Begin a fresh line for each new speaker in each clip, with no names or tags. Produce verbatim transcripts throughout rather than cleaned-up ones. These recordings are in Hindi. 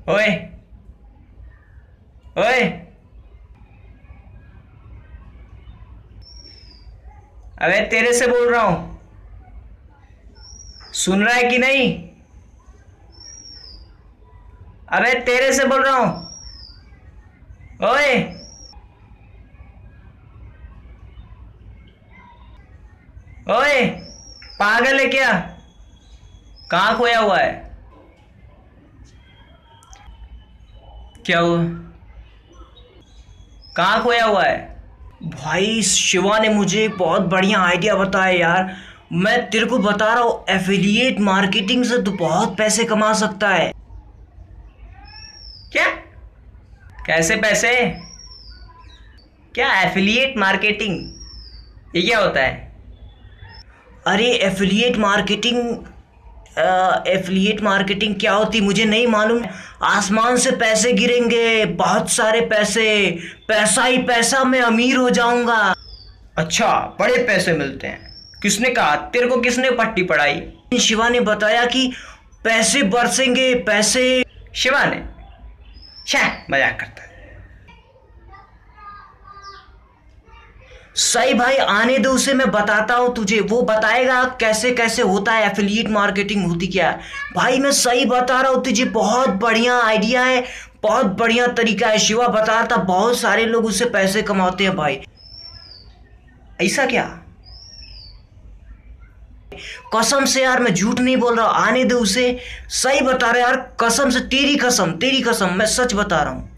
ओए ओए, अबे तेरे से बोल रहा हूं, सुन रहा है कि नहीं? अबे तेरे से बोल रहा हूं। ओए ओए, पागल है क्या? कहाँ खोया हुआ है? क्या हुआ? कहाँ खोया हुआ है? भाई शिवा ने मुझे बहुत बढ़िया आइडिया बताया यार। मैं तेरे को बता रहा हूँ, एफिलिएट मार्केटिंग से तो बहुत पैसे कमा सकता है। क्या? कैसे पैसे? क्या एफिलिएट मार्केटिंग? ये क्या होता है? अरे एफिलिएट मार्केटिंग, एफिलिएट मार्केटिंग क्या होती मुझे नहीं मालूम। आसमान से पैसे गिरेंगे, बहुत सारे पैसे, पैसा ही पैसा, मैं अमीर हो जाऊंगा। अच्छा, बड़े पैसे मिलते हैं? किसने कहा? तेरे को किसने पट्टी पढ़ाई? शिवा ने बताया कि पैसे बरसेंगे, पैसे। शिवा ने? शाह, मजाक करता है। सही भाई, आने दो उसे, मैं बताता हूँ तुझे, वो बताएगा कैसे कैसे होता है, एफिलिएट मार्केटिंग होती क्या है। भाई मैं सही बता रहा हूँ तुझे, बहुत बढ़िया आइडिया है, बहुत बढ़िया तरीका है। शिवा बता रहा था बहुत सारे लोग उससे पैसे कमाते हैं भाई। ऐसा क्या? कसम से यार, मैं झूठ नहीं बोल रहा, आने दो उसे, सही बता रहा यार, कसम से, तेरी कसम, तेरी कसम, मैं सच बता रहा हूँ।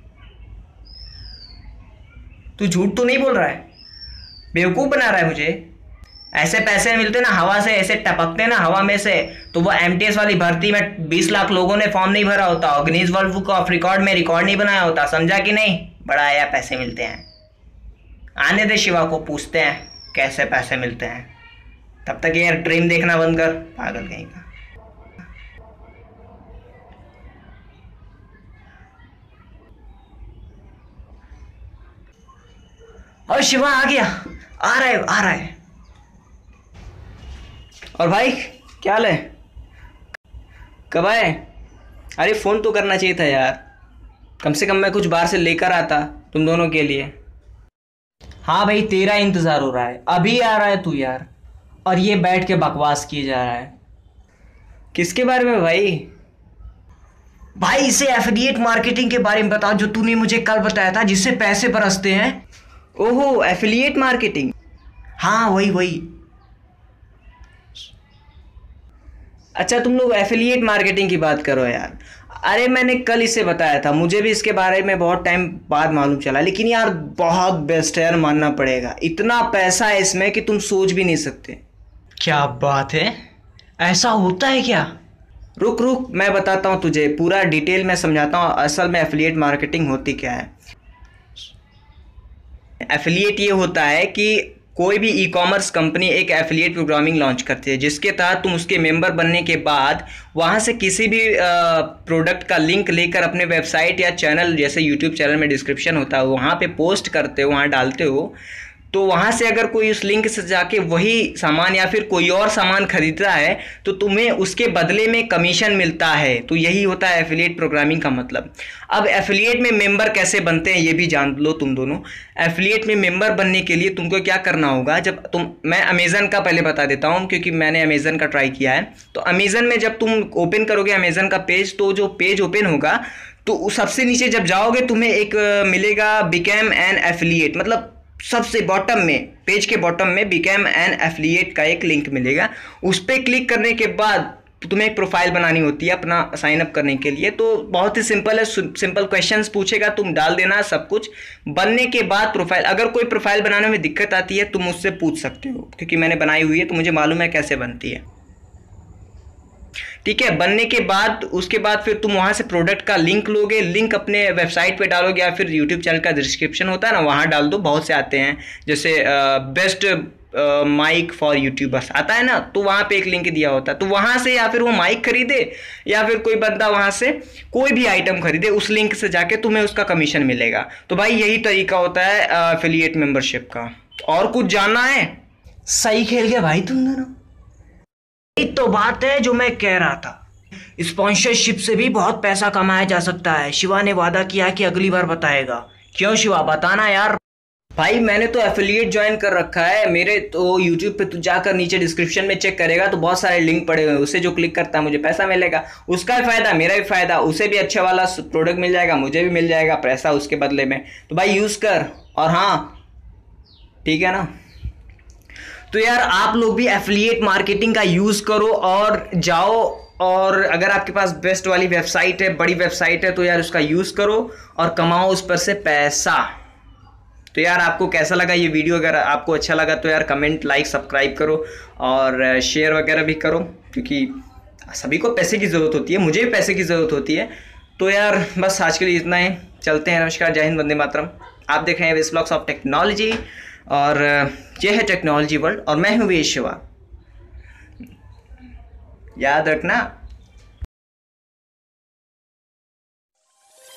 तू झूठ तो नहीं बोल रहा है? बेवकूफ़ बना रहा है मुझे? ऐसे पैसे मिलते ना हवा से, ऐसे टपकते ना हवा में से, तो वो एमटीएस वाली भर्ती में बीस लाख लोगों ने फॉर्म नहीं भरा होता, Guinness world book of record में रिकॉर्ड नहीं बनाया होता, समझा कि नहीं? बड़ा आया पैसे मिलते हैं। आने दे, शिवा को पूछते हैं कैसे पैसे मिलते हैं। तब तक यार ड्रीम देखना बंद कर, पागल कहीं का। और शिवा आ गया, आ रहा है, आ रहा है। और भाई क्या हाल है? कब आए? अरे फ़ोन तो करना चाहिए था यार, कम से कम मैं कुछ बाहर से लेकर आता तुम दोनों के लिए। हाँ भाई, तेरा इंतज़ार हो रहा है, अभी आ रहा है तू यार, और ये बैठ के बकवास किए जा रहा है। किसके बारे में भाई? भाई इसे एफिलिएट मार्केटिंग के बारे में बता, जो तूने मुझे कल बताया था, जिससे पैसे बरसते हैं। ओहो, एफिलिएट मार्केटिंग। हाँ वही वही। अच्छा, तुम लोग एफिलिएट मार्केटिंग की बात करो यार। अरे मैंने कल इसे बताया था, मुझे भी इसके बारे में बहुत टाइम बाद मालूम चला, लेकिन यार बहुत बेस्ट है यार, मानना पड़ेगा। इतना पैसा है इसमें कि तुम सोच भी नहीं सकते। क्या बात है, ऐसा होता है क्या? रुक रुक, मैं बताता हूँ तुझे, पूरा डिटेल में समझाता हूँ असल में एफिलिएट मार्केटिंग होती क्या है। एफिलिएट ये होता है कि कोई भी ई कॉमर्स कंपनी एक एफिलिएट प्रोग्रामिंग लॉन्च करती है, जिसके तहत तुम उसके मेंबर बनने के बाद वहाँ से किसी भी प्रोडक्ट का लिंक लेकर अपने वेबसाइट या चैनल, जैसे यूट्यूब चैनल में डिस्क्रिप्शन होता है, वहाँ पे पोस्ट करते हो, वहाँ डालते हो, तो वहाँ से अगर कोई उस लिंक से जाके वही सामान या फिर कोई और सामान खरीदता है तो तुम्हें उसके बदले में कमीशन मिलता है। तो यही होता है एफिलिएट प्रोग्रामिंग का मतलब। अब एफिलिएट में मेंबर कैसे बनते हैं ये भी जान लो तुम दोनों। एफिलिएट में मेंबर बनने के लिए तुमको क्या करना होगा, जब तुम, मैं अमेज़न का पहले बता देता हूँ क्योंकि मैंने अमेज़न का ट्राई किया है। तो अमेज़न में जब तुम ओपन करोगे अमेज़न का पेज, तो जो पेज ओपन होगा तो सबसे नीचे जब जाओगे तुम्हें एक मिलेगा बिकेम एन एफिलिएट, मतलब सबसे बॉटम में, पेज के बॉटम में बिकेम एन एफिलिएट का एक लिंक मिलेगा। उस पर क्लिक करने के बाद तुम्हें एक प्रोफाइल बनानी होती है अपना साइन अप करने के लिए। तो बहुत ही सिंपल है, सिंपल क्वेश्चंस पूछेगा, तुम डाल देना सब कुछ। बनने के बाद प्रोफाइल, अगर कोई प्रोफाइल बनाने में दिक्कत आती है तुम मुझसे पूछ सकते हो, क्योंकि मैंने बनाई हुई है तो मुझे मालूम है कैसे बनती है। ठीक है, बनने के बाद उसके बाद फिर तुम वहाँ से प्रोडक्ट का लिंक लोगे, लिंक अपने वेबसाइट पे डालोगे या फिर यूट्यूब चैनल का डिस्क्रिप्शन होता है ना, वहाँ डाल दो। बहुत से आते हैं, जैसे बेस्ट माइक फॉर यूट्यूबर्स आता है ना, तो वहाँ पे एक लिंक दिया होता है। तो वहाँ से या फिर वो माइक खरीदे या फिर कोई बंदा वहाँ से कोई भी आइटम खरीदे, उस लिंक से जाके तुम्हें उसका कमीशन मिलेगा। तो भाई यही तरीका होता है एफिलिएट मेंबरशिप का। और कुछ जानना है? सही खेल गया भाई तुम दोनों। एक तो बात है जो मैं कह रहा था, स्पॉन्सरशिप से भी बहुत पैसा कमाया जा सकता है। शिवा ने वादा किया कि अगली बार बताएगा। क्यों शिवा, बताना यार। भाई मैंने तो एफिलिएट ज्वाइन कर रखा है मेरे तो यूट्यूब पे। तू जाकर नीचे डिस्क्रिप्शन में चेक करेगा तो बहुत सारे लिंक पड़े हुए हैं, उससे जो क्लिक करता है मुझे पैसा मिलेगा। उसका भी फायदा, मेरा भी फायदा, उसे भी अच्छा वाला प्रोडक्ट मिल जाएगा, मुझे भी मिल जाएगा पैसा उसके बदले में। तो भाई यूज़ कर। और हाँ, ठीक है ना। तो यार आप लोग भी एफिलिएट मार्केटिंग का यूज़ करो और जाओ, और अगर आपके पास बेस्ट वाली वेबसाइट है, बड़ी वेबसाइट है, तो यार उसका यूज़ करो और कमाओ उस पर से पैसा। तो यार आपको कैसा लगा ये वीडियो? अगर आपको अच्छा लगा तो यार कमेंट, लाइक, सब्सक्राइब करो और शेयर वगैरह भी करो, क्योंकि सभी को पैसे की ज़रूरत होती है, मुझे भी पैसे की ज़रूरत होती है। तो यार बस आज के लिए इतना ही, चलते हैं। नमस्कार, जय हिंद, वंदे मातरम। आप देख रहे हैं वेस्ट ब्लॉग्स ऑफ टेक्नोलॉजी और ये है टेक्नोलॉजी वर्ल्ड और मैं हूँ वेश शिवा। याद रखना।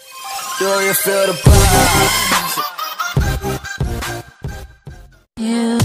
Do you feel the